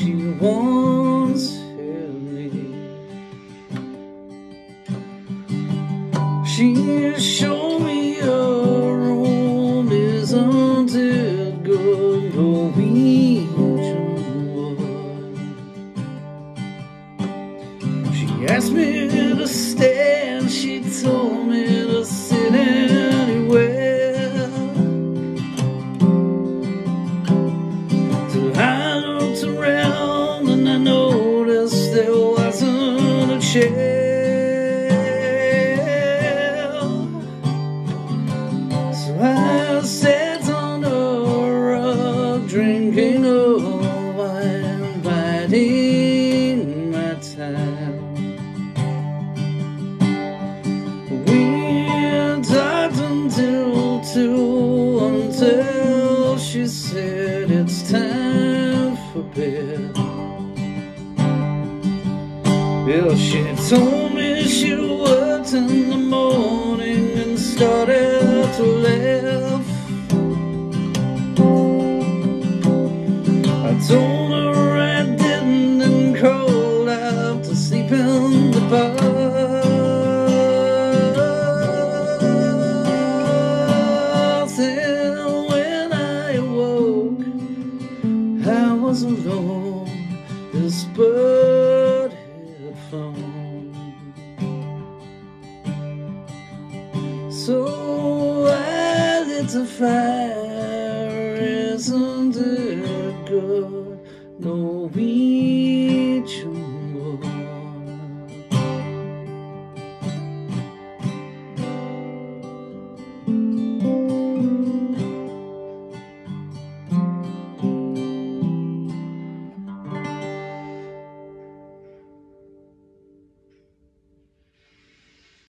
she once held me. She showed me a room isn't it good, Norwegian wood. She asked me to stay and she told me to sit anywhere. Till I looked around and I noticed there wasn't a chair. So I sat on a rug drinking a wine, biding my time. We talked until 2, until she said it's time for bed. Well, she told me she worked in the morning and started to laugh. I told her I didn't and crawled out to sleep in the bath. And when I awoke, I was alone. This bird had flown. So I lit the fire, isn't it good? No, we